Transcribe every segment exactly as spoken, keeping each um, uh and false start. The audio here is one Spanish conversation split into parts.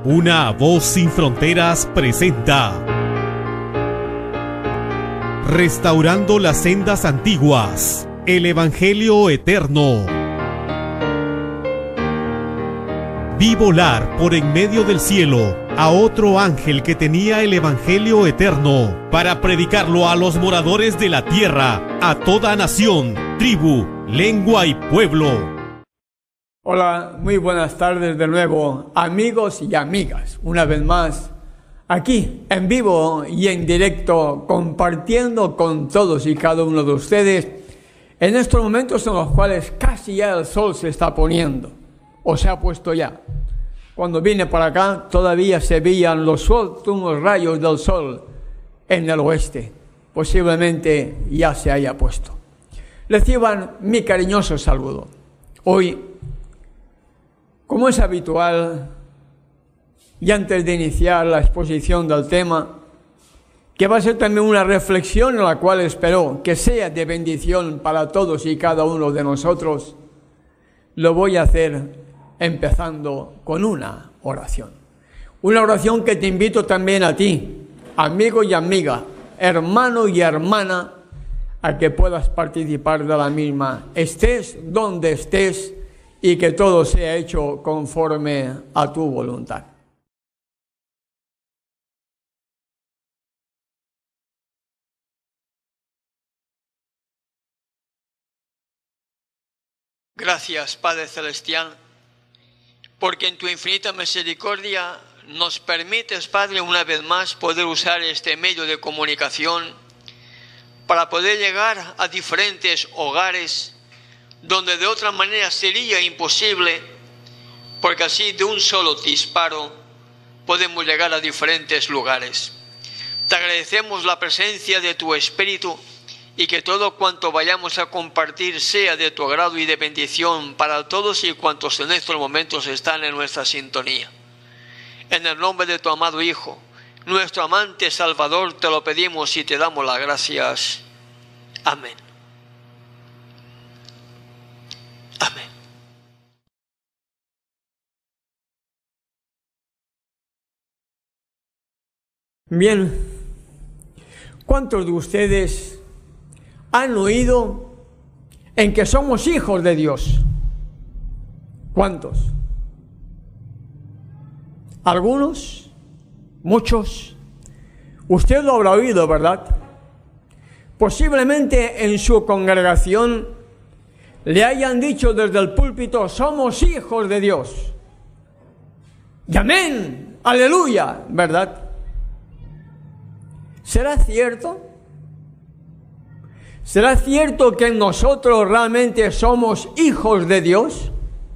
Una voz sin fronteras presenta Restaurando las sendas antiguas, el Evangelio eterno. Vi volar por en medio del cielo a otro ángel que tenía el Evangelio eterno para predicarlo a los moradores de la tierra, a toda nación, tribu, lengua y pueblo. Hola, muy buenas tardes de nuevo, amigos y amigas. Una vez más, aquí en vivo y en directo, compartiendo con todos y cada uno de ustedes en estos momentos en los cuales casi ya el sol se está poniendo, o se ha puesto ya. Cuando vine para acá todavía se veían los últimos rayos del sol en el oeste. Posiblemente ya se haya puesto. Reciban mi cariñoso saludo. Hoy, como es habitual, y antes de iniciar la exposición del tema, que va a ser también una reflexión en la cual espero que sea de bendición para todos y cada uno de nosotros, lo voy a hacer empezando con una oración. Una oración que te invito también a ti, amigo y amiga, hermano y hermana, a que puedas participar de la misma, estés donde estés, y que todo sea hecho conforme a tu voluntad. Gracias, Padre Celestial, porque en tu infinita misericordia nos permites, Padre, una vez más poder usar este medio de comunicación para poder llegar a diferentes hogares donde de otra manera sería imposible, porque así de un solo disparo podemos llegar a diferentes lugares. Te agradecemos la presencia de tu Espíritu y que todo cuanto vayamos a compartir sea de tu agrado y de bendición para todos y cuantos en estos momentos están en nuestra sintonía. En el nombre de tu amado Hijo, nuestro amante Salvador, te lo pedimos y te damos las gracias. Amén. Amén. Bien, ¿cuántos de ustedes han oído en que somos hijos de Dios? ¿Cuántos? ¿Algunos? ¿Muchos? Usted lo habrá oído, ¿verdad? Posiblemente en su congregación le hayan dicho desde el púlpito, somos hijos de Dios. Y amén, aleluya, ¿verdad? ¿Será cierto? ¿Será cierto que nosotros realmente somos hijos de Dios?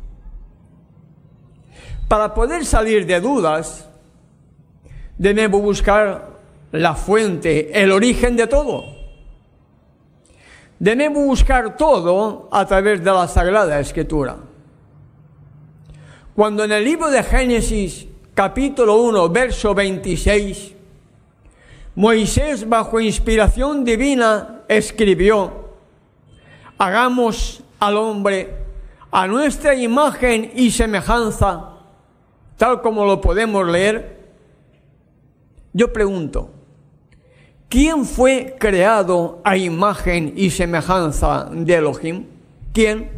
Para poder salir de dudas, debemos buscar la fuente, el origen de todo. Debemos buscar todo a través de la Sagrada Escritura. Cuando en el libro de Génesis, capítulo uno, verso veintiséis, Moisés, bajo inspiración divina, escribió: hagamos al hombre a nuestra imagen y semejanza, tal como lo podemos leer. Yo pregunto, ¿quién fue creado a imagen y semejanza de Elohim? ¿Quién?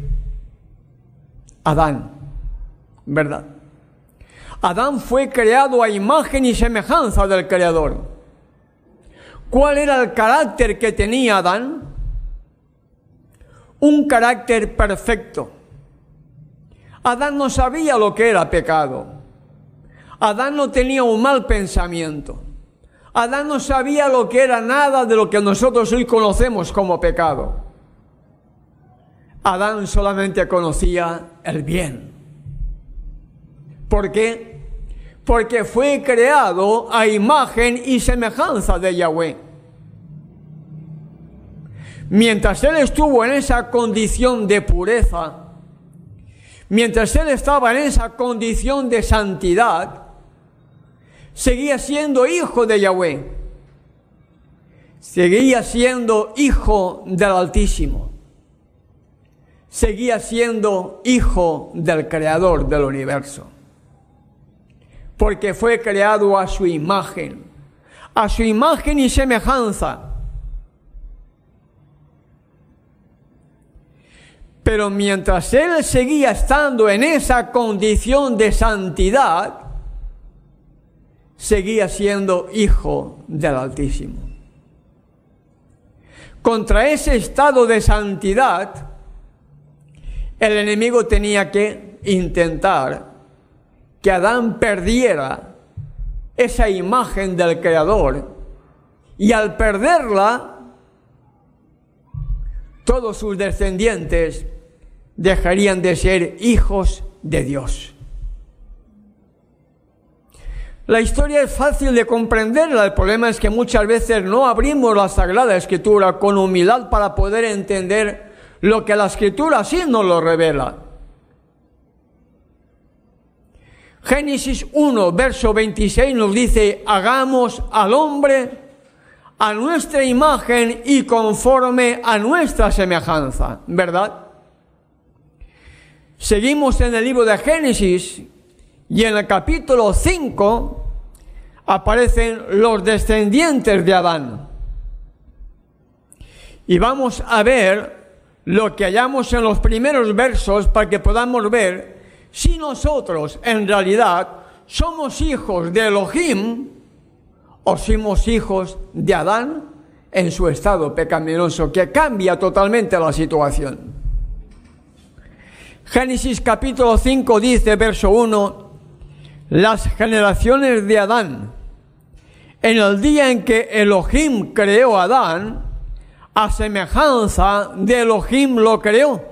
Adán, ¿verdad? Adán fue creado a imagen y semejanza del Creador. ¿Cuál era el carácter que tenía Adán? Un carácter perfecto. Adán no sabía lo que era pecado. Adán no tenía un mal pensamiento. Adán no sabía lo que era nada de lo que nosotros hoy conocemos como pecado. Adán solamente conocía el bien. ¿Por qué? Porque fue creado a imagen y semejanza de Yahweh. Mientras él estuvo en esa condición de pureza, mientras él estaba en esa condición de santidad, seguía siendo hijo de Yahweh, seguía siendo hijo del Altísimo, seguía siendo hijo del Creador del universo. porque fue creado a su imagen, a su imagen y semejanza. Pero mientras él seguía estando en esa condición de santidad, seguía siendo hijo del Altísimo. Contra ese estado de santidad, el enemigo tenía que intentar que Adán perdiera esa imagen del Creador, y al perderla, todos sus descendientes dejarían de ser hijos de Dios. La historia es fácil de comprenderla, el problema es que muchas veces no abrimos la Sagrada Escritura con humildad para poder entender lo que la Escritura sí nos lo revela. Génesis uno, verso veintiséis nos dice: hagamos al hombre a nuestra imagen y conforme a nuestra semejanza, ¿verdad? Seguimos en el libro de Génesis y en el capítulo cinco aparecen los descendientes de Adán. Y vamos a ver lo que hallamos en los primeros versos para que podamos ver si nosotros en realidad somos hijos de Elohim o somos hijos de Adán en su estado pecaminoso, que cambia totalmente la situación. Génesis capítulo cinco dice, verso uno: las generaciones de Adán, en el día en que Elohim creó a Adán, a semejanza de Elohim lo creó.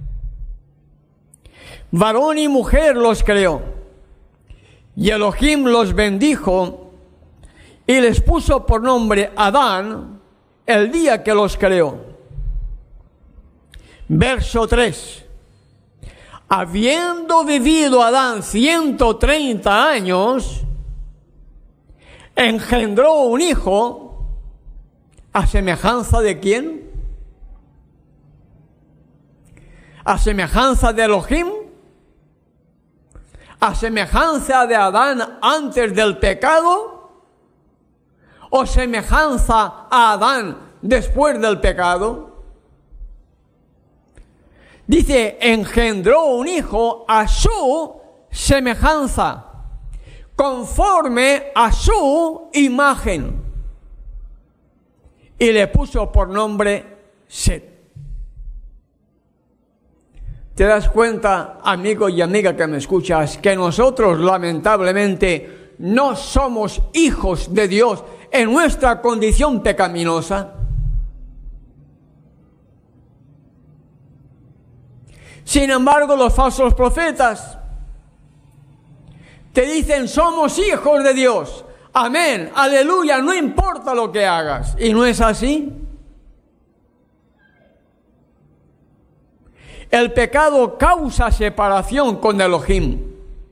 Varón y mujer los creó. Y Elohim los bendijo y les puso por nombre Adán el día que los creó. Verso tres. Habiendo vivido Adán ciento treinta años, engendró un hijo, ¿a semejanza de quién? ¿A semejanza de Elohim? ¿A semejanza de Adán antes del pecado? ¿O semejanza a Adán después del pecado? Dice, engendró un hijo a su semejanza, conforme a su imagen, y le puso por nombre Set. ¿Te das cuenta, amigo y amiga que me escuchas, que nosotros lamentablemente no somos hijos de Dios en nuestra condición pecaminosa? Sin embargo, los falsos profetas te dicen, somos hijos de Dios. Amén, aleluya, no importa lo que hagas. ¿Y no es así? El pecado causa separación con Elohim.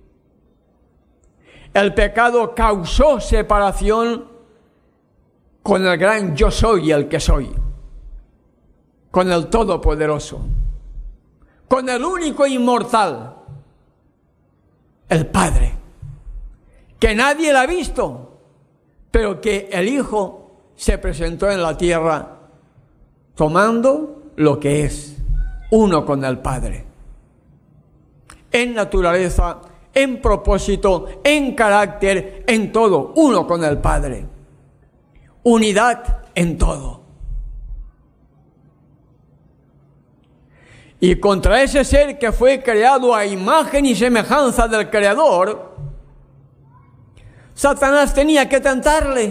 El pecado causó separación con el gran yo soy el que soy, con el Todopoderoso, con el único inmortal, el Padre, que nadie lo ha visto, pero que el Hijo se presentó en la tierra tomando lo que es uno con el Padre, en naturaleza, en propósito, en carácter, en todo, uno con el Padre, unidad en todo. Y contra ese ser que fue creado a imagen y semejanza del Creador, Satanás tenía que tentarle.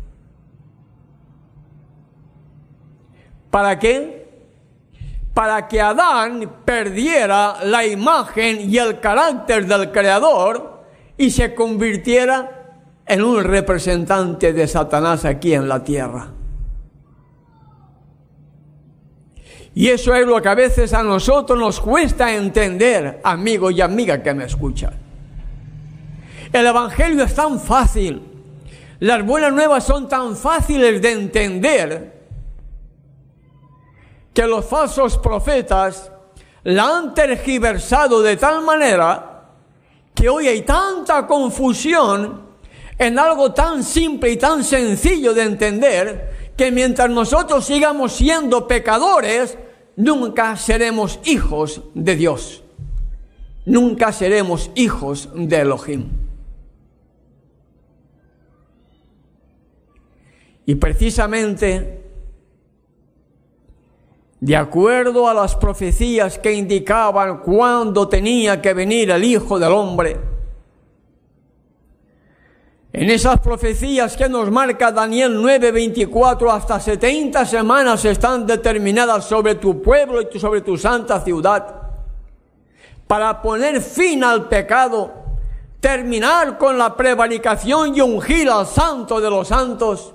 ¿Para qué? Para que Adán perdiera la imagen y el carácter del Creador y se convirtiera en un representante de Satanás aquí en la tierra. Y eso es lo que a veces a nosotros nos cuesta entender, amigo y amiga que me escuchan. El Evangelio es tan fácil, las buenas nuevas son tan fáciles de entender, que los falsos profetas la han tergiversado de tal manera que hoy hay tanta confusión en algo tan simple y tan sencillo de entender, que mientras nosotros sigamos siendo pecadores, nunca seremos hijos de Dios. Nunca seremos hijos de Elohim. Y precisamente, de acuerdo a las profecías que indicaban cuándo tenía que venir el Hijo del Hombre, en esas profecías que nos marca Daniel nueve veinticuatro, hasta setenta semanas están determinadas sobre tu pueblo y sobre tu santa ciudad, para poner fin al pecado, terminar con la prevaricación y ungir al Santo de los Santos.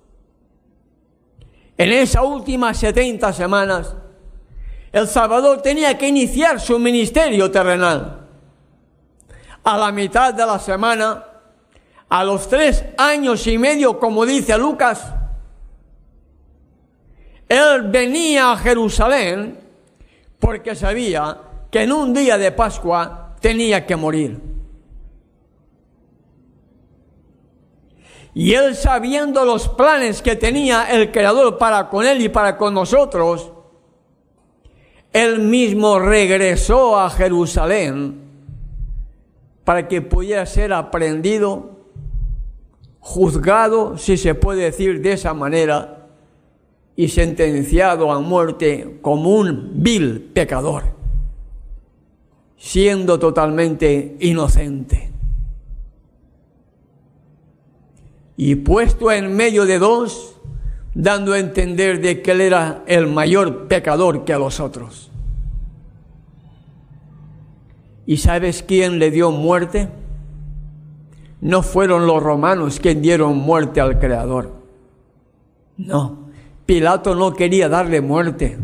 En esas últimas setenta semanas, el Salvador tenía que iniciar su ministerio terrenal. A la mitad de la semana, a los tres años y medio, como dice Lucas, Él venía a Jerusalén porque sabía que en un día de Pascua tenía que morir. Y Él, sabiendo los planes que tenía el Creador para con Él y para con nosotros, Él mismo regresó a Jerusalén para que pudiera ser aprehendido, juzgado, si se puede decir de esa manera, y sentenciado a muerte como un vil pecador, siendo totalmente inocente. Y puesto en medio de dos, dando a entender de que Él era el mayor pecador que los otros. ¿Y sabes quién le dio muerte? No fueron los romanos quienes dieron muerte al Creador. No, Pilato no quería darle muerte.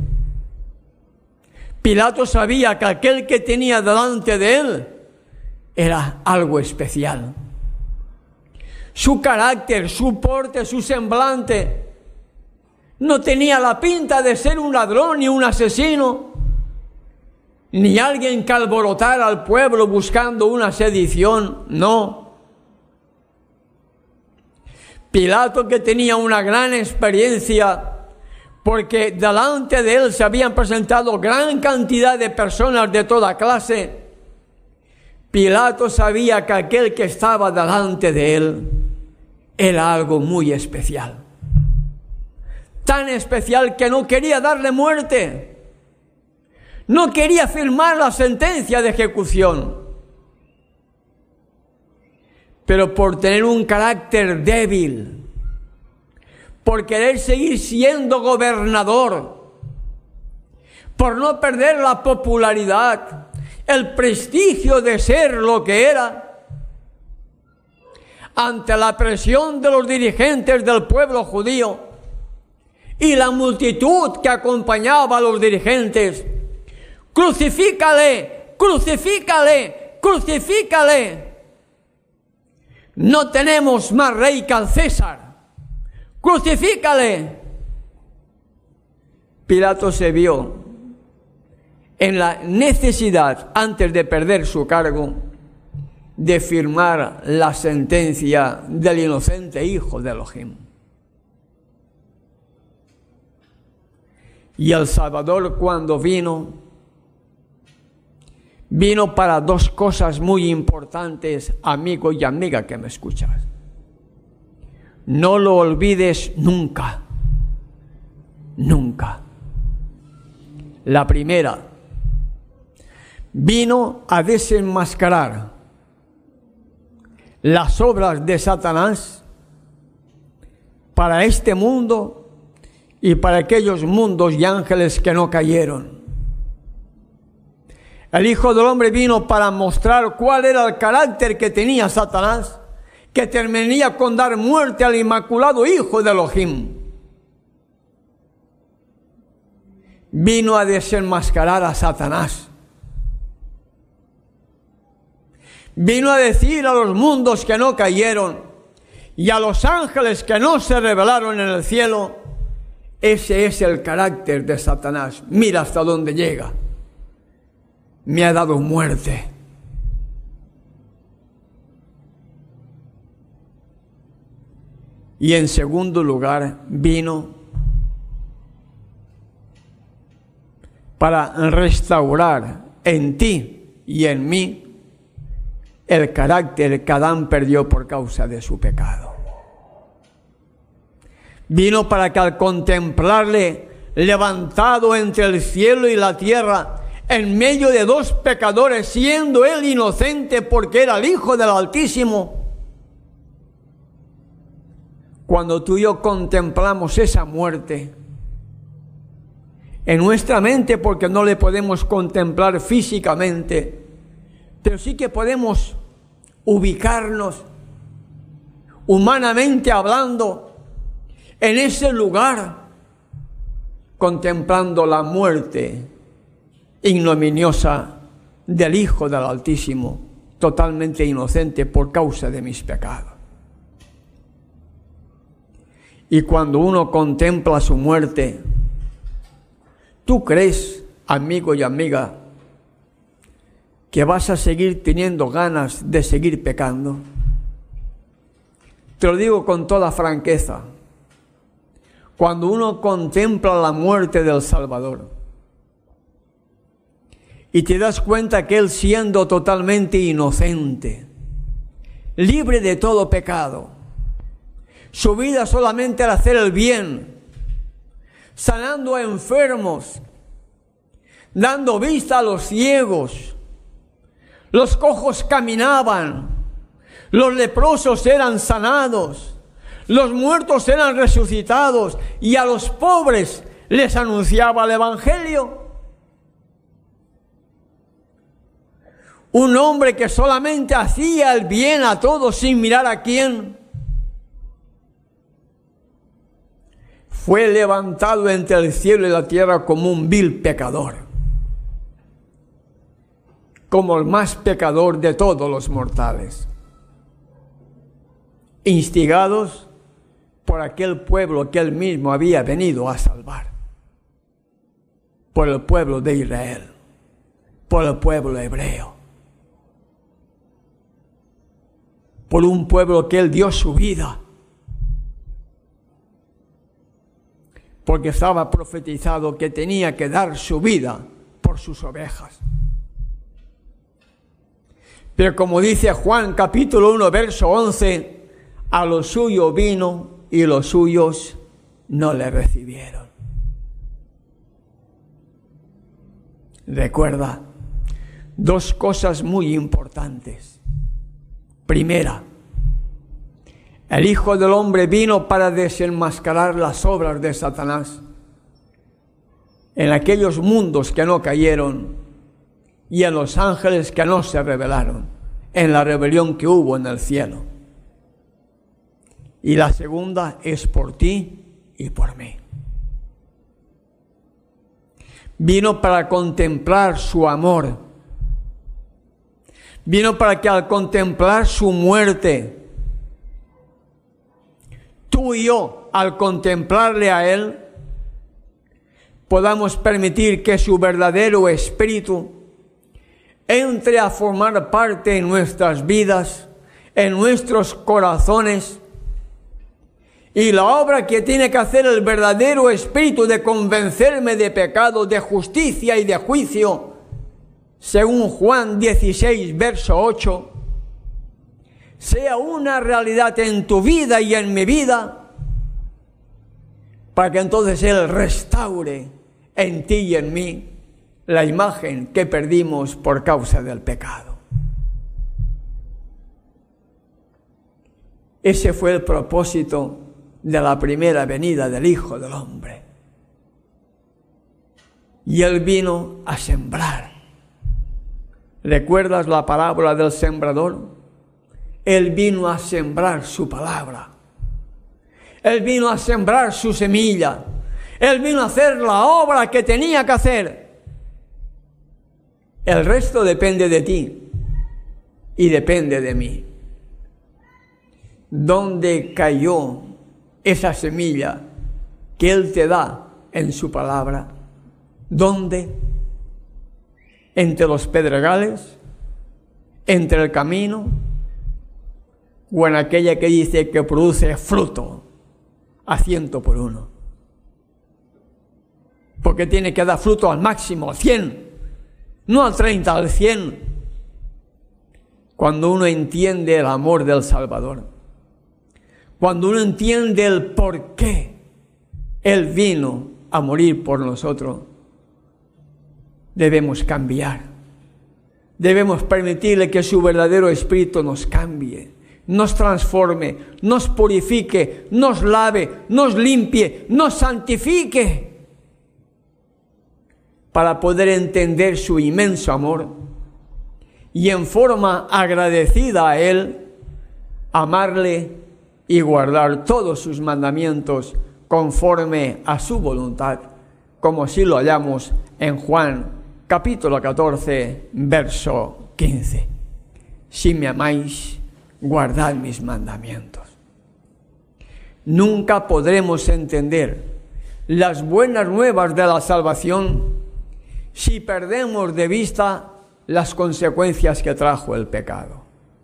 Pilato sabía que aquel que tenía delante de él era algo especial. Su carácter, su porte, su semblante no tenía la pinta de ser un ladrón ni un asesino, ni alguien que alborotara al pueblo buscando una sedición, no. Pilato, que tenía una gran experiencia, porque delante de él se habían presentado gran cantidad de personas de toda clase, Pilato sabía que aquel que estaba delante de él era algo muy especial. Tan especial que no quería darle muerte. No quería firmar la sentencia de ejecución. Pero por tener un carácter débil, por querer seguir siendo gobernador, por no perder la popularidad, el prestigio de ser lo que era, ante la presión de los dirigentes del pueblo judío y la multitud que acompañaba a los dirigentes, crucifícale, crucifícale, crucifícale. No tenemos más rey que al César, crucifícale. Pilato se vio en la necesidad, antes de perder su cargo, de firmar la sentencia del inocente hijo de Elohim. Y el Salvador, cuando vino, vino para dos cosas muy importantes, amigo y amiga que me escuchas. No lo olvides nunca, nunca. La primera, vino a desenmascarar las obras de Satanás para este mundo y para aquellos mundos y ángeles que no cayeron. El Hijo del Hombre vino para mostrar cuál era el carácter que tenía Satanás, que terminaría con dar muerte al inmaculado Hijo de Elohim. Vino a desenmascarar a Satanás. Vino a decir a los mundos que no cayeron y a los ángeles que no se rebelaron en el cielo: ese es el carácter de Satanás. Mira hasta dónde llega. Me ha dado muerte. Y en segundo lugar, vino para restaurar en ti y en mí el carácter que Adán perdió por causa de su pecado. Vino para que al contemplarle levantado entre el cielo y la tierra, en medio de dos pecadores, siendo él inocente porque era el Hijo del Altísimo, cuando tú y yo contemplamos esa muerte, en nuestra mente, porque no le podemos contemplar físicamente, pero sí que podemos ubicarnos, humanamente hablando, en ese lugar, contemplando la muerte ignominiosa del Hijo del Altísimo, totalmente inocente por causa de mis pecados. Y cuando uno contempla su muerte, ¿tú crees, amigo y amiga, que vas a seguir teniendo ganas de seguir pecando? Te lo digo con toda franqueza. Cuando uno contempla la muerte del Salvador y te das cuenta que Él, siendo totalmente inocente, libre de todo pecado, su vida solamente era hacer el bien, sanando a enfermos, dando vista a los ciegos, los cojos caminaban, los leprosos eran sanados, los muertos eran resucitados y a los pobres les anunciaba el Evangelio. Un hombre que solamente hacía el bien a todos sin mirar a quién, fue levantado entre el cielo y la tierra como un vil pecador, como el más pecador de todos los mortales, instigados por aquel pueblo que él mismo había venido a salvar, por el pueblo de Israel, por el pueblo hebreo, por un pueblo que él dio su vida, porque estaba profetizado que tenía que dar su vida por sus ovejas. Pero como dice Juan capítulo uno, verso once, a lo suyo vino y los suyos no le recibieron. Recuerda dos cosas muy importantes. Primera, el Hijo del Hombre vino para desenmascarar las obras de Satanás en aquellos mundos que no cayeron y en los ángeles que no se rebelaron, en la rebelión que hubo en el cielo. Y la segunda es por ti y por mí. Vino para contemplar su amor. Vino para que al contemplar su muerte, tú y yo, al contemplarle a Él, podamos permitir que su verdadero espíritu entre a formar parte en nuestras vidas, en nuestros corazones. Y la obra que tiene que hacer el verdadero espíritu de convencerme de pecado, de justicia y de juicio, según Juan dieciséis, verso ocho, sea una realidad en tu vida y en mi vida, para que entonces Él restaure en ti y en mí la imagen que perdimos por causa del pecado. Ese fue el propósito de la primera venida del Hijo del Hombre. Y Él vino a sembrar. ¿Recuerdas la parábola del sembrador? Él vino a sembrar su palabra. Él vino a sembrar su semilla. Él vino a hacer la obra que tenía que hacer. El resto depende de ti y depende de mí. ¿Dónde cayó esa semilla que Él te da en su palabra? ¿Dónde? ¿Entre los pedregales? ¿Entre el camino? ¿O en aquella que dice que produce fruto a ciento por uno. Porque tiene que dar fruto al máximo, al cien, no al treinta, al cien. Cuando uno entiende el amor del Salvador, cuando uno entiende el por qué Él vino a morir por nosotros, debemos cambiar. Debemos permitirle que su verdadero espíritu nos cambie, nos transforme, nos purifique, nos lave, nos limpie, nos santifique, para poder entender su inmenso amor y en forma agradecida a Él, amarle y guardar todos sus mandamientos conforme a su voluntad, como así lo hallamos en Juan capítulo catorce, verso quince. Si me amáis, guardad mis mandamientos. Nunca podremos entender las buenas nuevas de la salvación si perdemos de vista las consecuencias que trajo el pecado.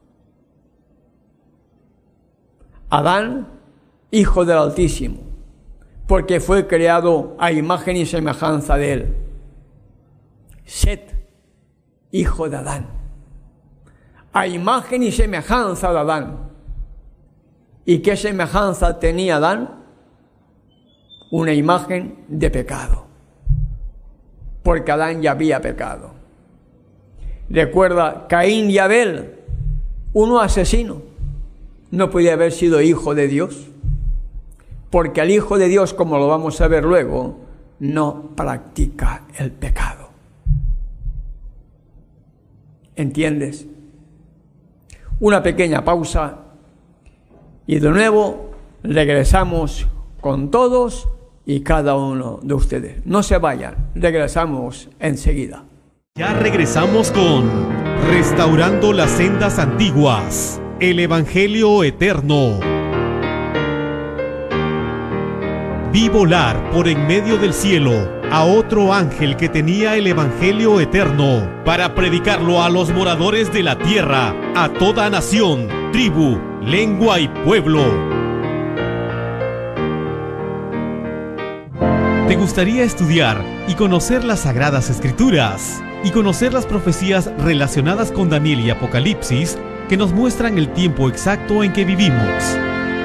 Adán, hijo del Altísimo, porque fue creado a imagen y semejanza de él. Set, hijo de Adán, a imagen y semejanza de Adán. ¿Y qué semejanza tenía Adán? Una imagen de pecado, porque Adán ya había pecado. Recuerda, Caín y Abel, uno asesino, no podía haber sido hijo de Dios, porque el Hijo de Dios, como lo vamos a ver luego, no practica el pecado. ¿Entiendes? Una pequeña pausa y de nuevo regresamos con todos y cada uno de ustedes. No se vayan, regresamos enseguida. Ya regresamos con Restaurando las Sendas Antiguas, el Evangelio Eterno. Vi volar por en medio del cielo a otro ángel que tenía el Evangelio Eterno para predicarlo a los moradores de la tierra, a toda nación, tribu, lengua y pueblo. ¿Te gustaría estudiar y conocer las Sagradas Escrituras y conocer las profecías relacionadas con Daniel y Apocalipsis que nos muestran el tiempo exacto en que vivimos?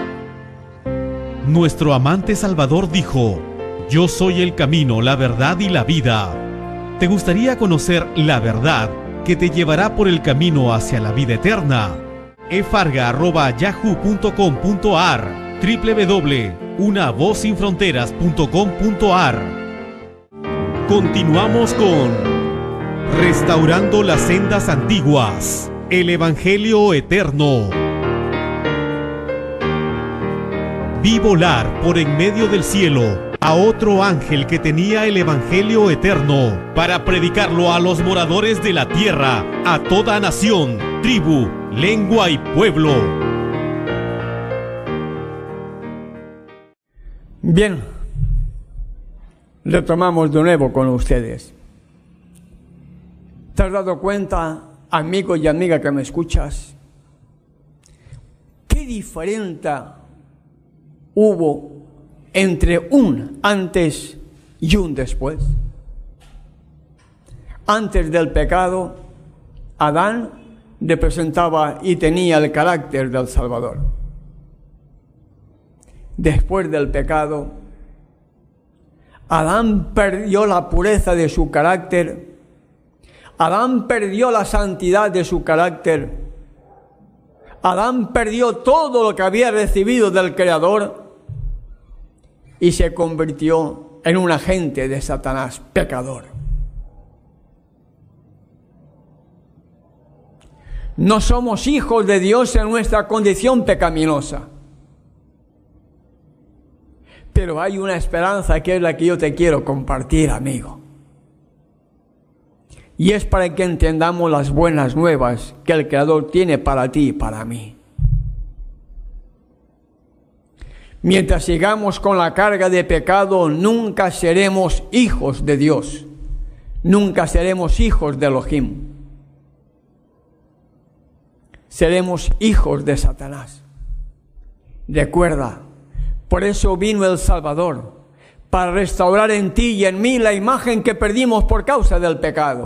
Nuestro amante Salvador dijo: yo soy el camino, la verdad y la vida. ¿Te gustaría conocer la verdad que te llevará por el camino hacia la vida eterna? e farga arroba yahoo punto com punto ar, doble u doble u doble u punto una voz sin fronteras punto com punto ar. Continuamos con Restaurando las Sendas Antiguas, el Evangelio Eterno. Vi volar por en medio del cielo a otro ángel que tenía el Evangelio Eterno para predicarlo a los moradores de la tierra, a toda nación, tribu, lengua y pueblo. Bien, retomamos de nuevo con ustedes. ¿Te has dado cuenta, amigo y amiga que me escuchas, qué diferencia hubo entre un antes y un después? Antes del pecado, Adán representaba y tenía el carácter del Salvador. Después del pecado, Adán perdió la pureza de su carácter, Adán perdió la santidad de su carácter, Adán perdió todo lo que había recibido del Creador y se convirtió en un agente de Satanás, pecador. No somos hijos de Dios en nuestra condición pecaminosa, pero hay una esperanza que es la que yo te quiero compartir, amigo. Y es para que entendamos las buenas nuevas que el Creador tiene para ti y para mí. Mientras sigamos con la carga de pecado, nunca seremos hijos de Dios. Nunca seremos hijos de Elohim. Seremos hijos de Satanás. Recuerda, Por eso vino el Salvador, para restaurar en ti y en mí la imagen que perdimos por causa del pecado.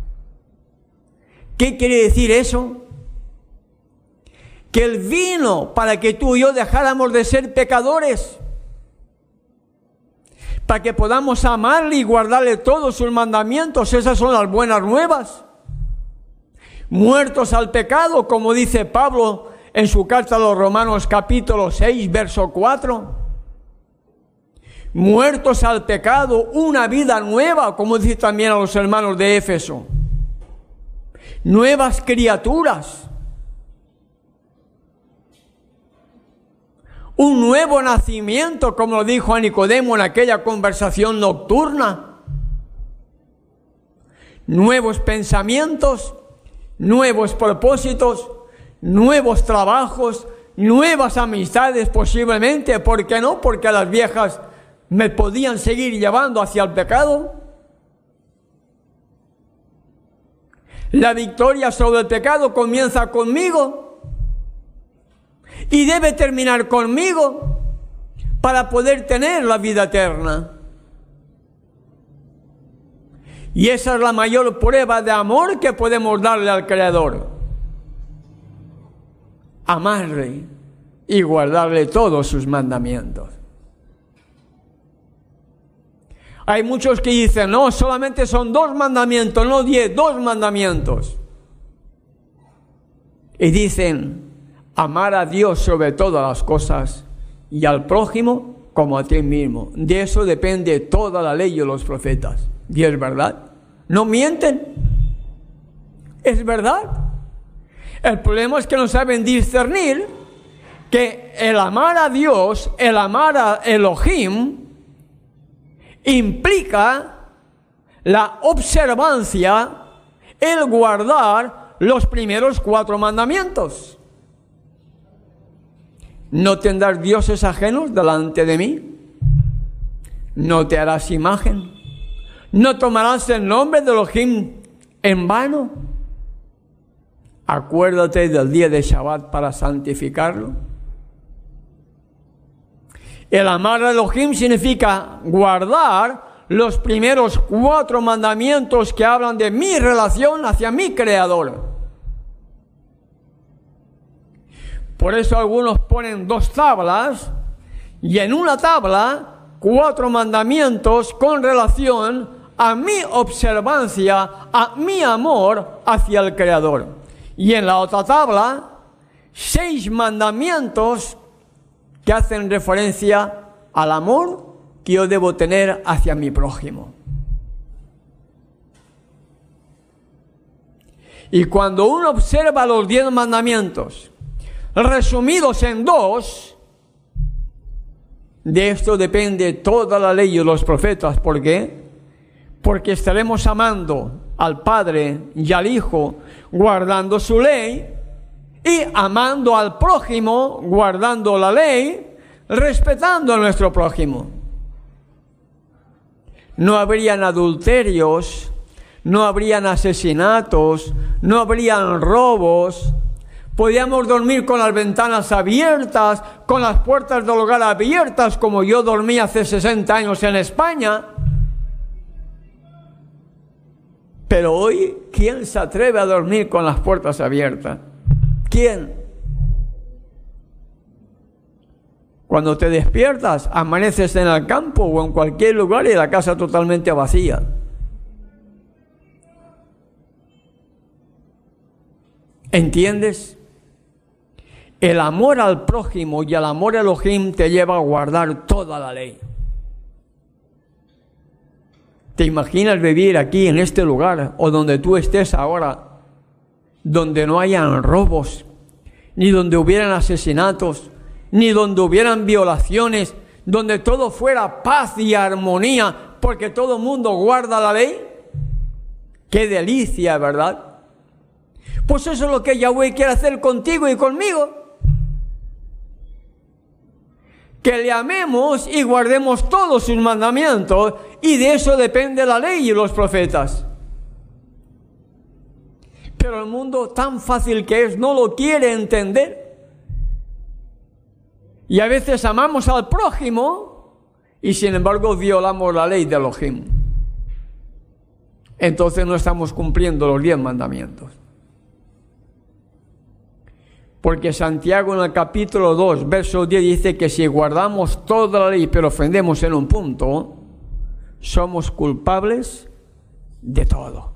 ¿Qué quiere decir eso? Que Él vino para que tú y yo dejáramos de ser pecadores, para que podamos amarle y guardarle todos sus mandamientos. Esas son las buenas nuevas. Muertos al pecado, como dice Pablo en su carta a los Romanos capítulo seis, verso cuatro. Muertos al pecado, una vida nueva, como dice también a los hermanos de Éfeso. Nuevas criaturas. Un nuevo nacimiento, como lo dijo a Nicodemo en aquella conversación nocturna. Nuevos pensamientos, nuevos propósitos, nuevos trabajos, nuevas amistades posiblemente. ¿Por qué no? Porque las viejas me podían seguir llevando hacia el pecado. La victoria sobre el pecado comienza conmigo y debe terminar conmigo para poder tener la vida eterna. Y esa es la mayor prueba de amor que podemos darle al Creador. Amarle y guardarle todos sus mandamientos. Hay muchos que dicen, no, solamente son dos mandamientos, no diez, dos mandamientos. Y dicen, amar a Dios sobre todas las cosas y al prójimo como a ti mismo. De eso depende toda la ley y los profetas. Y es verdad. No mienten. Es verdad. El problema es que no saben discernir que el amar a Dios, el amar a Elohim, implica la observancia, el guardar los primeros cuatro mandamientos. No tendrás dioses ajenos delante de mí. No te harás imagen. No tomarás el nombre de Elohim en vano. Acuérdate del día de Shabbat para santificarlo. El amar a Elohim significa guardar los primeros cuatro mandamientos que hablan de mi relación hacia mi Creador. Por eso algunos ponen dos tablas y en una tabla cuatro mandamientos con relación a mi observancia, a mi amor hacia el Creador. Y en la otra tabla, seis mandamientos que hacen referencia al amor que yo debo tener hacia mi prójimo. Y cuando uno observa los diez mandamientos, resumidos en dos, de esto depende toda la ley y los profetas. ¿Por qué? Porque estaremos amando al Padre y al Hijo, guardando su ley, y amando al prójimo, guardando la ley, respetando a nuestro prójimo. No habrían adulterios, no habrían asesinatos, no habrían robos. Podíamos dormir con las ventanas abiertas, con las puertas del hogar abiertas, como yo dormí hace sesenta años en España. Pero hoy, ¿quién se atreve a dormir con las puertas abiertas? ¿Quién? Cuando te despiertas, amaneces en el campo o en cualquier lugar y la casa totalmente vacía. ¿Entiendes? El amor al prójimo y el amor a Elohim te lleva a guardar toda la ley. ¿Te imaginas vivir aquí en este lugar o donde tú estés ahora, donde no hayan robos, ni donde hubieran asesinatos, ni donde hubieran violaciones, donde todo fuera paz y armonía, porque todo el mundo guarda la ley? ¡Qué delicia!, ¿verdad? Pues eso es lo que Yahweh quiere hacer contigo y conmigo. Que le amemos y guardemos todos sus mandamientos, y de eso depende la ley y los profetas. Pero el mundo, tan fácil que es, no lo quiere entender. Y a veces amamos al prójimo y sin embargo violamos la ley de Elohim. Entonces no estamos cumpliendo los diez mandamientos. Porque Santiago en el capítulo dos, verso diez dice que si guardamos toda la ley pero ofendemos en un punto, somos culpables de todo.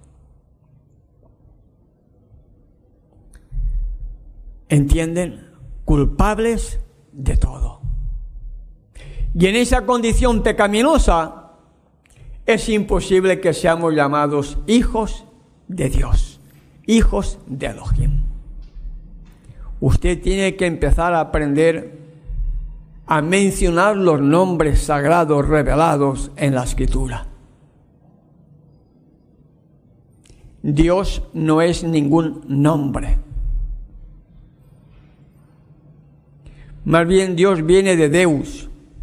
¿Entienden? Culpables de todo. Y en esa condición pecaminosa es imposible que seamos llamados hijos de Dios, hijos de Elohim. Usted tiene que empezar a aprender a mencionar los nombres sagrados revelados en la Escritura. Dios no es ningún nombre. Más bien Dios viene de Deus,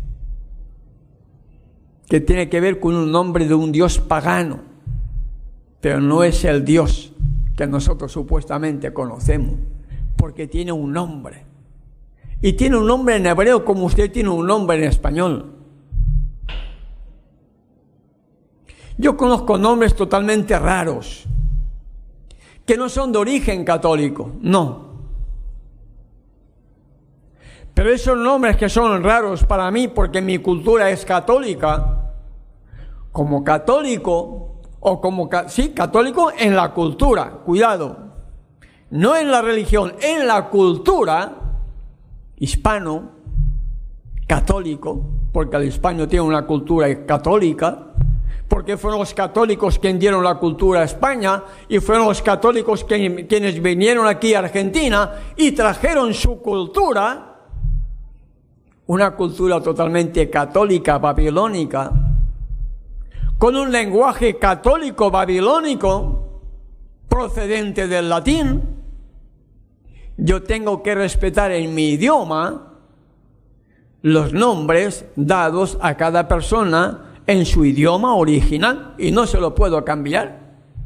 que tiene que ver con un nombre de un Dios pagano, pero no es el Dios que nosotros supuestamente conocemos, porque tiene un nombre. Y tiene un nombre en hebreo como usted tiene un nombre en español. Yo conozco nombres totalmente raros, que no son de origen católico, no. Pero esos nombres que son raros para mí, porque mi cultura es católica, como católico, o como, sí, católico en la cultura, cuidado, no en la religión, en la cultura, hispano, católico, porque el hispano tiene una cultura católica, porque fueron los católicos quienes dieron la cultura a España, y fueron los católicos quienes, quienes vinieron aquí a Argentina y trajeron su cultura, una cultura totalmente católica, babilónica, con un lenguaje católico babilónico, procedente del latín. Yo tengo que respetar en mi idioma los nombres dados a cada persona en su idioma original, y no se lo puedo cambiar.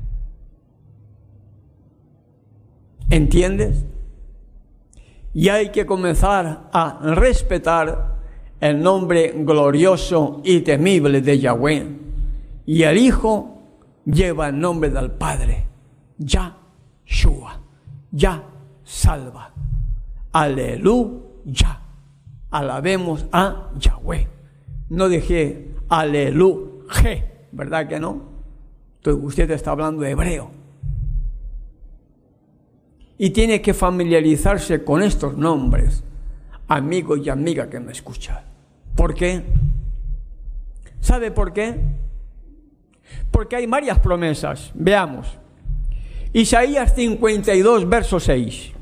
¿Entiendes? Y hay que comenzar a respetar el nombre glorioso y temible de Yahweh. Y el Hijo lleva el nombre del Padre, Yahshua, Yah salva. Aleluya. Alabemos a Yahweh. No dije aleluya, ¿verdad que no? Entonces usted está hablando hebreo. Y tiene que familiarizarse con estos nombres, amigo y amiga que me escuchan. ¿Por qué? ¿Sabe por qué? Porque hay varias promesas. Veamos. Isaías cincuenta y dos, verso seis.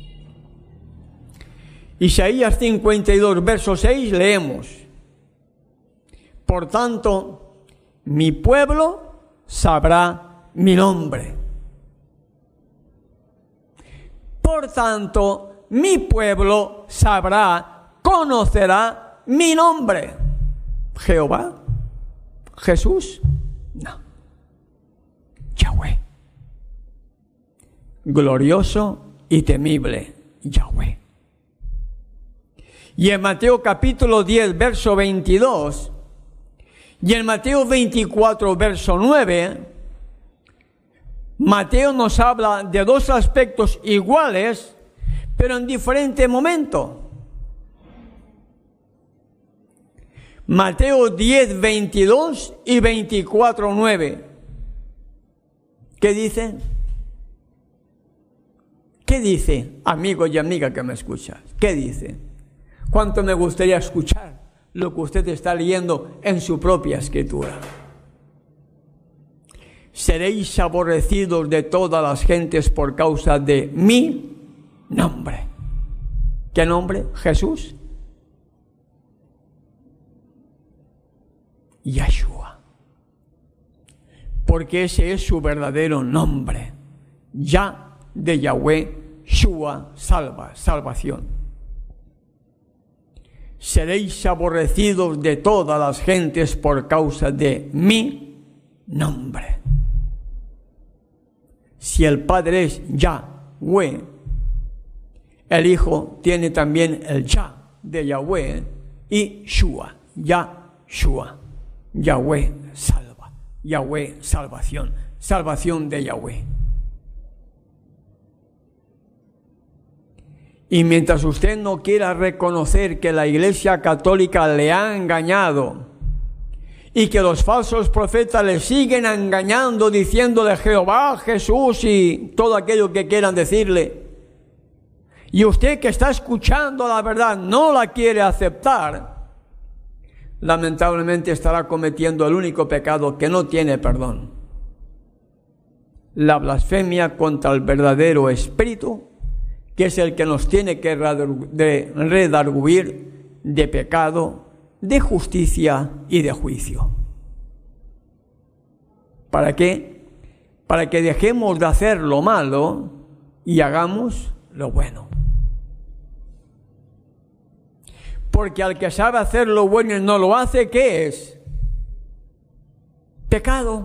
Isaías cincuenta y dos, verso seis, leemos. Por tanto, mi pueblo sabrá mi nombre. Por tanto, mi pueblo sabrá, conocerá mi nombre. ¿Jehová? ¿Jesús? No. Yahweh. Glorioso y temible Yahweh. Y en Mateo capítulo diez, verso veintidós, y en Mateo veinticuatro, verso nueve, Mateo nos habla de dos aspectos iguales, pero en diferente momento. Mateo diez, veintidós y veinticuatro, nueve. ¿Qué dice? ¿Qué dice, amigo y amiga que me escuchas? ¿Qué dice? ¿Cuánto me gustaría escuchar lo que usted está leyendo en su propia escritura? Seréis aborrecidos de todas las gentes por causa de mi nombre. ¿Qué nombre? Jesús. Yahshua. Porque ese es su verdadero nombre. Yah de Yahweh, Shua, salva, salvación. Seréis aborrecidos de todas las gentes por causa de mi nombre. Si el Padre es Yahweh, el Hijo tiene también el Yah de Yahweh y Shua, Yahshua, Yahweh salva, Yahweh salvación, salvación de Yahweh. Y mientras usted no quiera reconocer que la Iglesia Católica le ha engañado y que los falsos profetas le siguen engañando diciéndole Jehová, Jesús y todo aquello que quieran decirle, y usted que está escuchando la verdad no la quiere aceptar, lamentablemente estará cometiendo el único pecado que no tiene perdón: la blasfemia contra el verdadero Espíritu, que es el que nos tiene que redarguir de pecado, de justicia y de juicio. ¿Para qué? Para que dejemos de hacer lo malo y hagamos lo bueno. Porque al que sabe hacer lo bueno y no lo hace, ¿qué es? Pecado.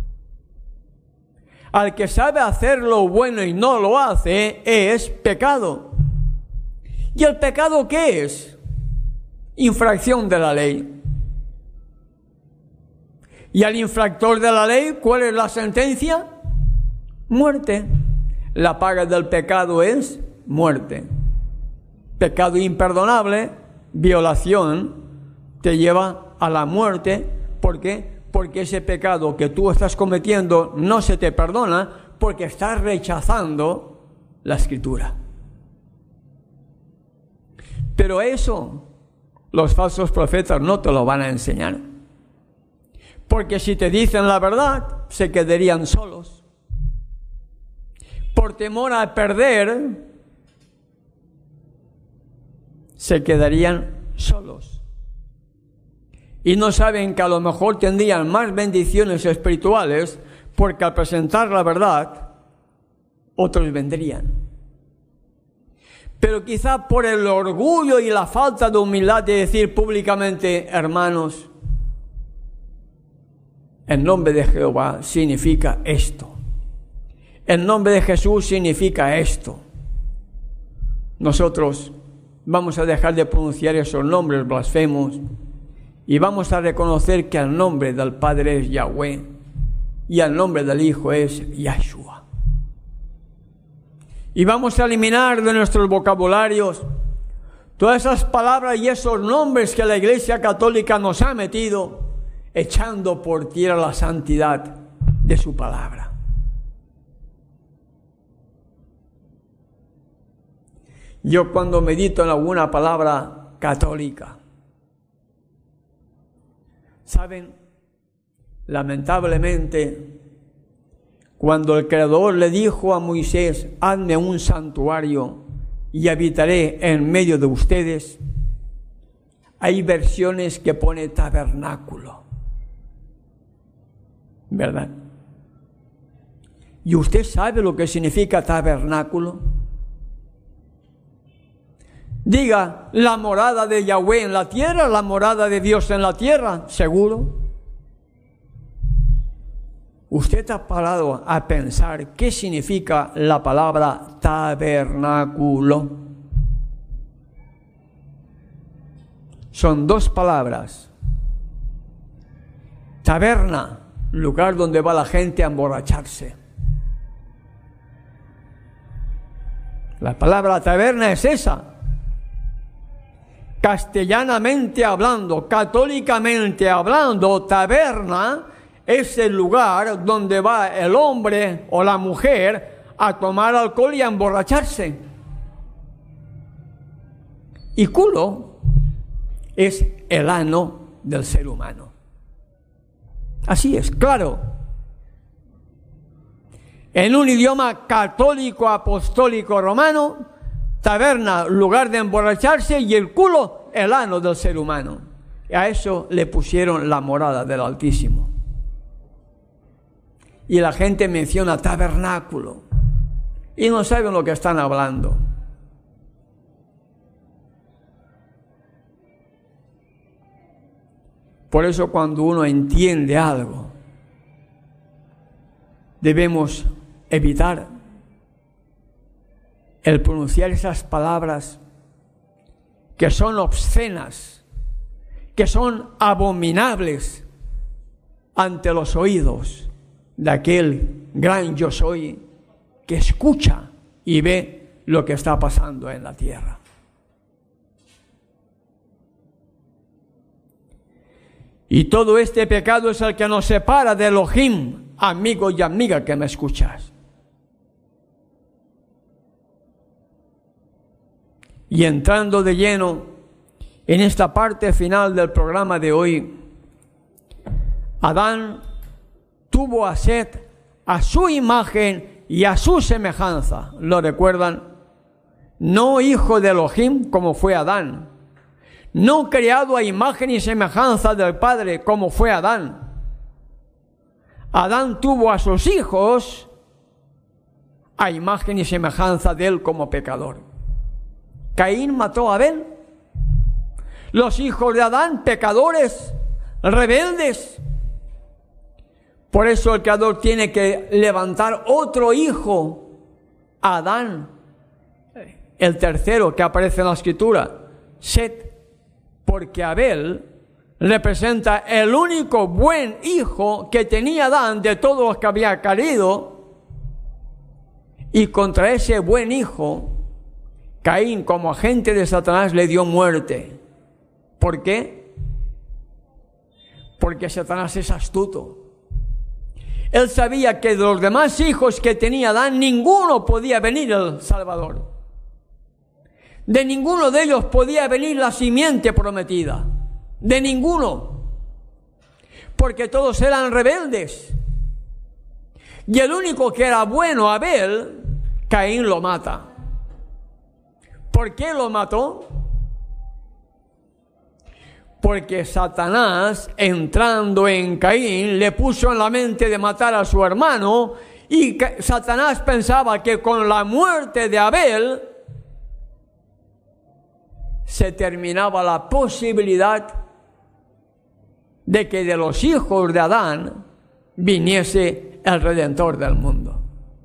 Al que sabe hacer lo bueno y no lo hace, es pecado. ¿Y el pecado qué es? Infracción de la ley. ¿Y al infractor de la ley, cuál es la sentencia? Muerte. La paga del pecado es muerte. Pecado imperdonable, violación, te lleva a la muerte. ¿Por qué? Porque ese pecado que tú estás cometiendo no se te perdona porque estás rechazando la Escritura. Pero eso los falsos profetas no te lo van a enseñar. Porque si te dicen la verdad, se quedarían solos. Por temor a perder, se quedarían solos. Y no saben que a lo mejor tendrían más bendiciones espirituales porque al presentar la verdad, otros vendrían. Pero quizá por el orgullo y la falta de humildad de decir públicamente, hermanos, el nombre de Jehová significa esto. El nombre de Jesús significa esto. Nosotros vamos a dejar de pronunciar esos nombres blasfemos y vamos a reconocer que el nombre del Padre es Yahweh y el nombre del Hijo es Yahshua. Y vamos a eliminar de nuestros vocabularios todas esas palabras y esos nombres que la Iglesia Católica nos ha metido, echando por tierra la santidad de su palabra. Yo cuando medito en alguna palabra católica, ¿saben? Lamentablemente, cuando el Creador le dijo a Moisés, hazme un santuario y habitaré en medio de ustedes, hay versiones que pone tabernáculo, ¿verdad? ¿Y usted sabe lo que significa tabernáculo? Diga, la morada de Yahweh en la tierra, la morada de Dios en la tierra, seguro. ¿Usted ha parado a pensar qué significa la palabra tabernáculo? Son dos palabras. Taberna, lugar donde va la gente a emborracharse. La palabra taberna es esa. Castellanamente hablando, católicamente hablando, taberna es el lugar donde va el hombre o la mujer a tomar alcohol y a emborracharse. Y culo es el ano del ser humano. Así es, claro. En un idioma católico, apostólico, romano, taberna, lugar de emborracharse, y el culo, el ano del ser humano. Y a eso le pusieron la morada del Altísimo. Y la gente menciona tabernáculo y no saben lo que están hablando. Por eso cuando uno entiende algo, debemos evitar el pronunciar esas palabras que son obscenas, que son abominables ante los oídos de aquel gran yo soy que escucha y ve lo que está pasando en la tierra. Y todo este pecado es el que nos separa de Elohim, amigo y amiga que me escuchas. Y entrando de lleno en esta parte final del programa de hoy, Adán tuvo a Set a su imagen y a su semejanza. ¿Lo recuerdan? No hijo de Elohim como fue Adán. No creado a imagen y semejanza del Padre como fue Adán. Adán tuvo a sus hijos a imagen y semejanza de él como pecador. Caín mató a Abel. Los hijos de Adán, pecadores, rebeldes. Por eso el Creador tiene que levantar otro hijo, Adán, el tercero que aparece en la Escritura, Set, porque Abel representa el único buen hijo que tenía Adán de todos los que había caído, y contra ese buen hijo, Caín, como agente de Satanás, le dio muerte. ¿Por qué? Porque Satanás es astuto. Él sabía que de los demás hijos que tenía Adán, ninguno podía venir el Salvador. De ninguno de ellos podía venir la simiente prometida. De ninguno. Porque todos eran rebeldes. Y el único que era bueno, Abel, Caín lo mata. ¿Por qué lo mató? Porque Satanás, entrando en Caín, le puso en la mente de matar a su hermano, y Satanás pensaba que con la muerte de Abel se terminaba la posibilidad de que de los hijos de Adán viniese el Redentor del mundo.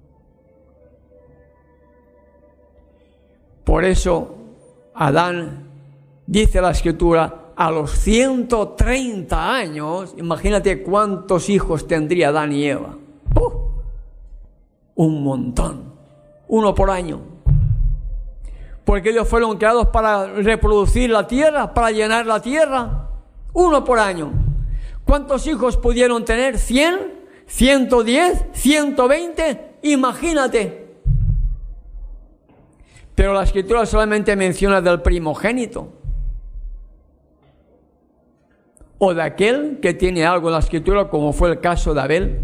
Por eso Adán, dice la Escritura, a los ciento treinta años, imagínate cuántos hijos tendría Adán y Eva. ¡Uh! Un montón, uno por año. Porque ellos fueron creados para reproducir la tierra, para llenar la tierra, uno por año. ¿Cuántos hijos pudieron tener? ¿cien? ¿ciento diez? ¿ciento veinte? Imagínate. Pero la Escritura solamente menciona del primogénito, o de aquel que tiene algo en la Escritura, como fue el caso de Abel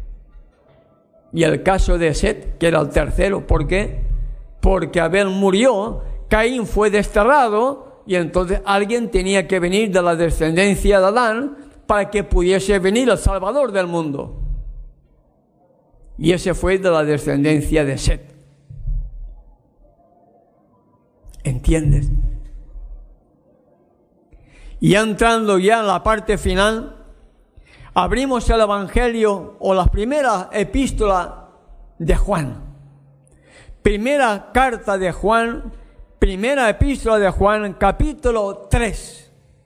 y el caso de Set, que era el tercero. ¿Por qué? Porque Abel murió, Caín fue desterrado, y entonces alguien tenía que venir de la descendencia de Adán para que pudiese venir el Salvador del mundo. Y ese fue de la descendencia de Set. ¿Entiendes? Y entrando ya en la parte final, abrimos el Evangelio o la primera epístola de Juan. Primera carta de Juan, primera epístola de Juan, capítulo tres.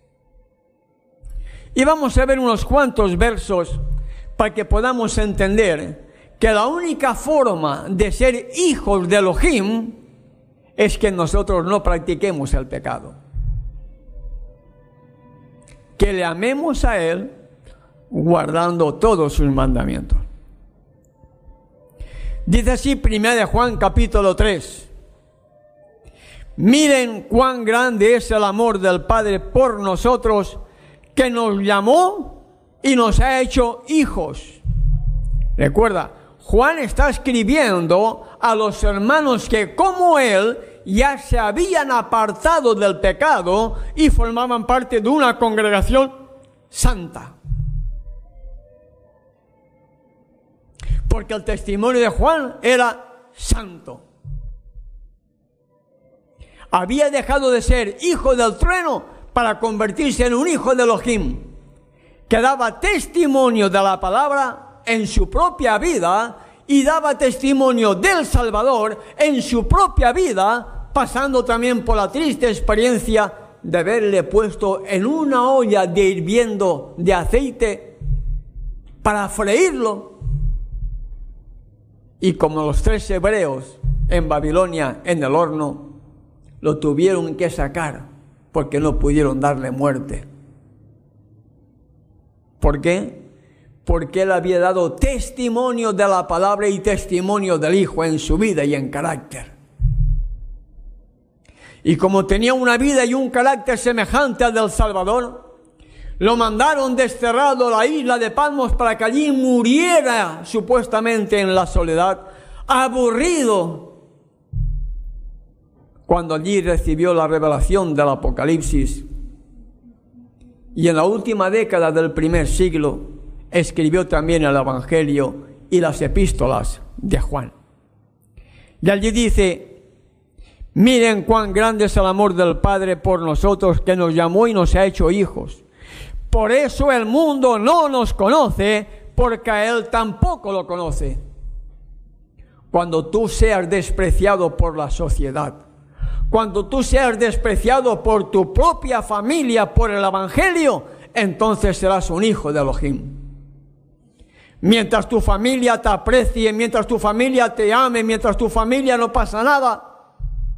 Y vamos a ver unos cuantos versos para que podamos entender que la única forma de ser hijos de Elohim es que nosotros no practiquemos el pecado. Que le amemos a Él guardando todos sus mandamientos. Dice así, primera de Juan, capítulo tres. Miren cuán grande es el amor del Padre por nosotros, que nos llamó y nos ha hecho hijos. Recuerda, Juan está escribiendo a los hermanos que, como él, ya se habían apartado del pecado y formaban parte de una congregación santa. Porque el testimonio de Juan era santo. Había dejado de ser hijo del trueno para convertirse en un hijo de Elohim, que daba testimonio de la palabra en su propia vida y daba testimonio del Salvador en su propia vida pasando también por la triste experiencia de haberle puesto en una olla de hirviendo de aceite para freírlo. Y como los tres hebreos en Babilonia, en el horno, lo tuvieron que sacar porque no pudieron darle muerte. ¿Por qué? Porque él había dado testimonio de la palabra y testimonio del Hijo en su vida y en carácter. Y como tenía una vida y un carácter semejante al del Salvador, lo mandaron desterrado a la isla de Patmos para que allí muriera supuestamente en la soledad, aburrido, cuando allí recibió la revelación del Apocalipsis. Y en la última década del primer siglo escribió también el Evangelio y las epístolas de Juan. Y allí dice: miren cuán grande es el amor del Padre por nosotros, que nos llamó y nos ha hecho hijos. Por eso el mundo no nos conoce, porque a Él tampoco lo conoce. Cuando tú seas despreciado por la sociedad, cuando tú seas despreciado por tu propia familia, por el Evangelio, entonces serás un hijo de Elohim. Mientras tu familia te aprecie, mientras tu familia te ame, mientras tu familia no pasa nada,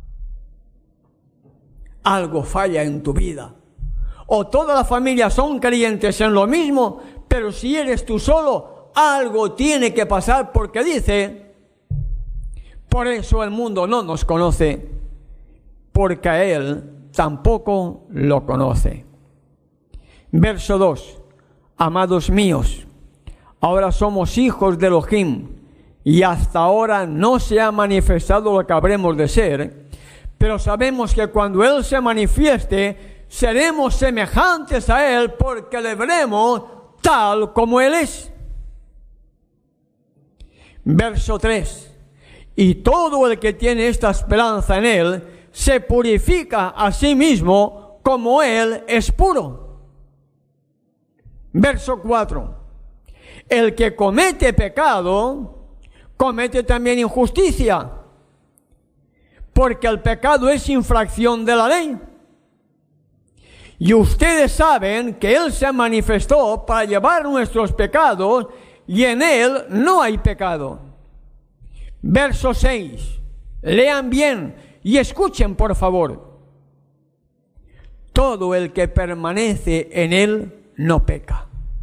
algo falla en tu vida. O toda la familia son creyentes en lo mismo, pero si eres tú solo, algo tiene que pasar, porque dice: por eso el mundo no nos conoce, porque a Él tampoco lo conoce. Verso dos: amados míos, ahora somos hijos de Elohim, y hasta ahora no se ha manifestado lo que habremos de ser, pero sabemos que cuando Él se manifieste, seremos semejantes a Él, porque le veremos tal como Él es. Verso tres: y todo el que tiene esta esperanza en Él, se purifica a sí mismo como Él es puro. Verso cuatro: el que comete pecado, comete también injusticia, porque el pecado es infracción de la ley. Y ustedes saben que Él se manifestó para llevar nuestros pecados, y en Él no hay pecado. Verso seis. Lean bien y escuchen, por favor. Todo el que permanece en Él no peca.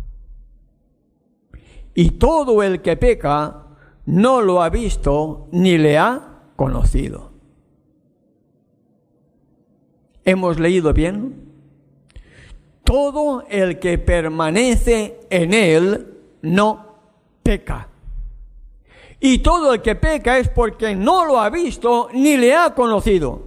Y todo el que peca no lo ha visto ni le ha conocido. ¿Hemos leído bien? Todo el que permanece en Él no peca. Y todo el que peca es porque no lo ha visto ni le ha conocido.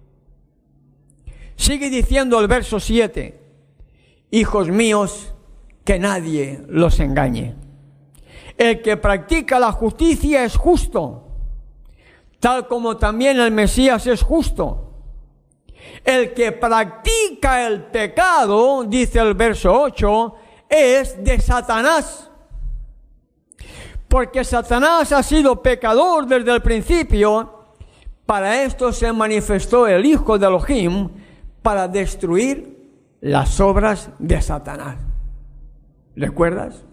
Sigue diciendo el verso siete: hijos míos, que nadie los engañe. El que practica la justicia es justo, tal como también el Mesías es justo. El que practica el pecado, dice el verso ocho, es de Satanás. Porque Satanás ha sido pecador desde el principio. Para esto se manifestó el Hijo de Elohim, para destruir las obras de Satanás. ¿Recuerdas?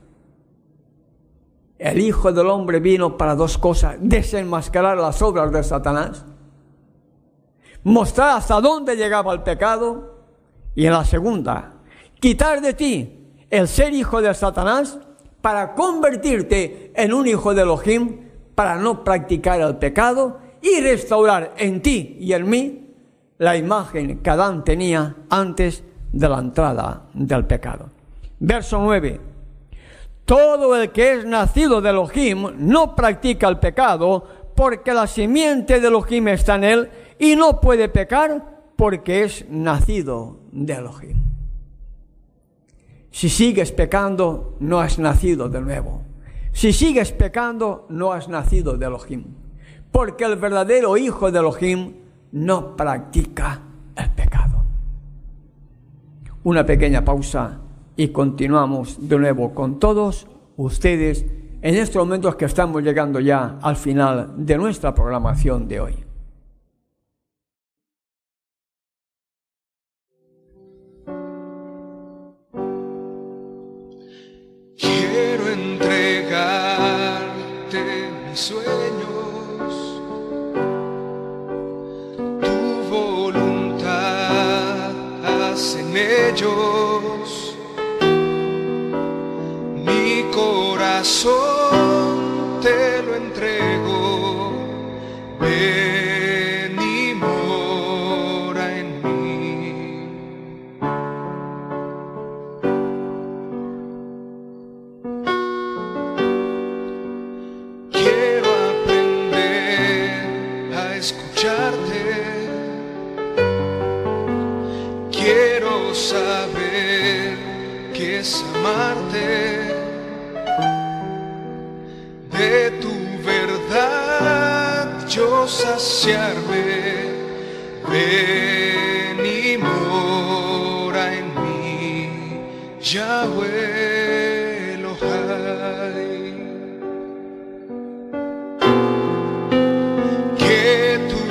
El Hijo del Hombre vino para dos cosas: desenmascarar las obras de Satanás, mostrar hasta dónde llegaba el pecado, y en la segunda, quitar de ti el ser hijo de Satanás para convertirte en un hijo de Elohim, para no practicar el pecado y restaurar en ti y en mí la imagen que Adán tenía antes de la entrada del pecado. Verso nueve: todo el que es nacido de Elohim no practica el pecado, porque la simiente de Elohim está en él, y no puede pecar porque es nacido de Elohim. Si sigues pecando, no has nacido de nuevo. Si sigues pecando, no has nacido de Elohim. Porque el verdadero hijo de Elohim no practica el pecado. Una pequeña pausa y continuamos de nuevo con todos ustedes en estos momentos que estamos llegando ya al final de nuestra programación de hoy. sueños, tu voluntad haz en ellos. Mi corazón te lo entrego, ven y mora en mí. Quiero aprender a escucharte, quiero saber qué es amarte. De tu verdad yo saciarme, ven y mora en mí, Yahweh Elohai. Que tu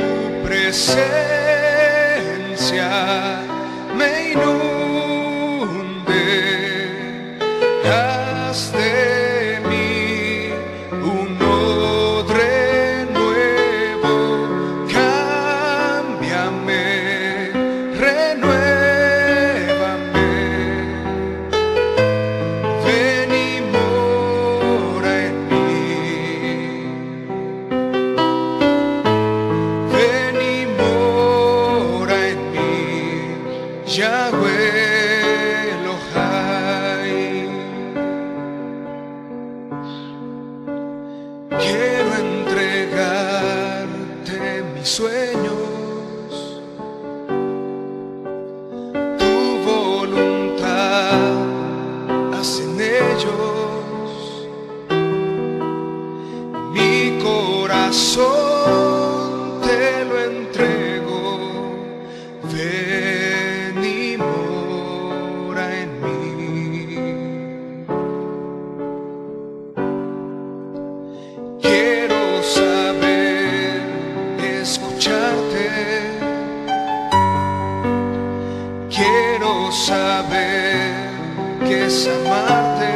presencia me inunde, haz de te lo entrego, ven y mora en mí. Quiero saber escucharte, quiero saber qué es amarte.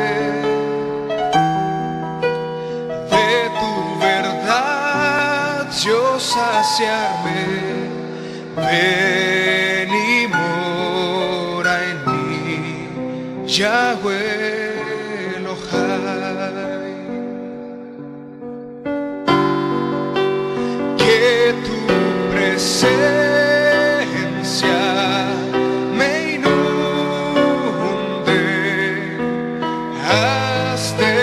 Yo saciarme, ven y mora en mí, Yahweh Elohai. Que tu presencia me inunde, haz de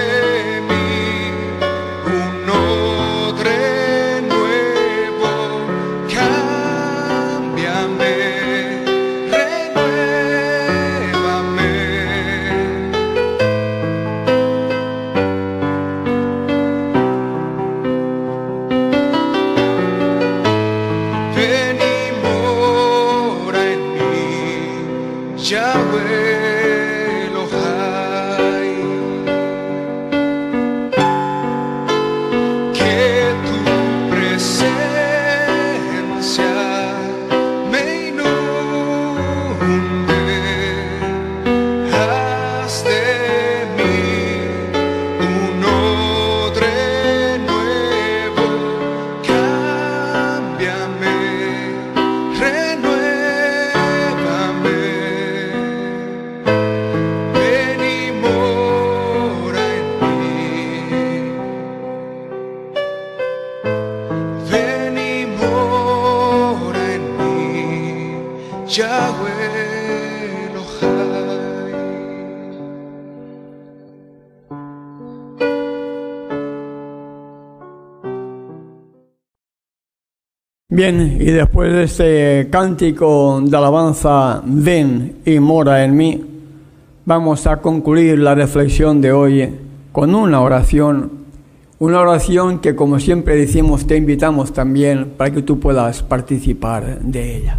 Bien, y después de este cántico de alabanza, ven y mora en mí, vamos a concluir la reflexión de hoy con una oración, una oración que, como siempre decimos, te invitamos también para que tú puedas participar de ella.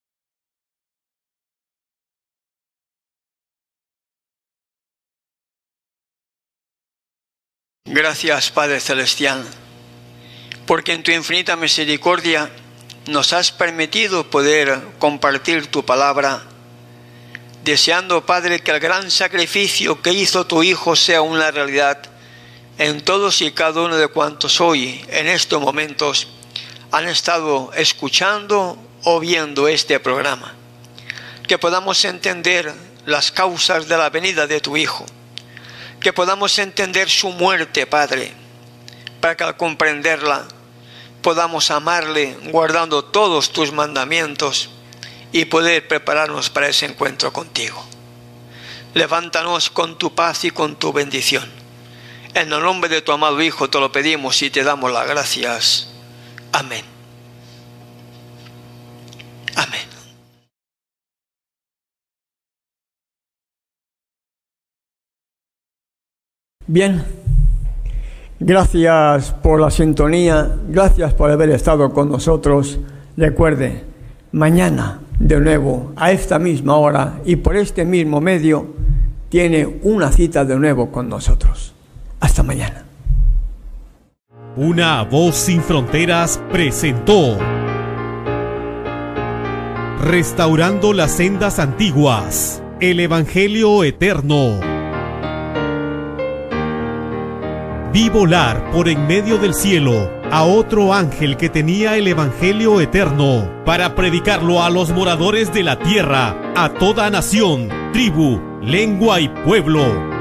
Gracias, Padre Celestial, porque en tu infinita misericordia nos has permitido poder compartir tu palabra, deseando, Padre, que el gran sacrificio que hizo tu Hijo sea una realidad en todos y cada uno de cuantos hoy, en estos momentos, han estado escuchando o viendo este programa. Que podamos entender las causas de la venida de tu Hijo. Que podamos entender su muerte, Padre, para que al comprenderla podamos amarle guardando todos tus mandamientos y poder prepararnos para ese encuentro contigo. Levántanos con tu paz y con tu bendición. En el nombre de tu amado Hijo te lo pedimos y te damos las gracias. Amén. Amén. Bien, gracias por la sintonía, gracias por haber estado con nosotros. Recuerde, mañana de nuevo a esta misma hora y por este mismo medio tiene una cita de nuevo con nosotros. Hasta mañana. Una voz sin fronteras presentó Restaurando las sendas antiguas, el Evangelio eterno. Vi volar por en medio del cielo a otro ángel que tenía el Evangelio eterno para predicarlo a los moradores de la tierra, a toda nación, tribu, lengua y pueblo.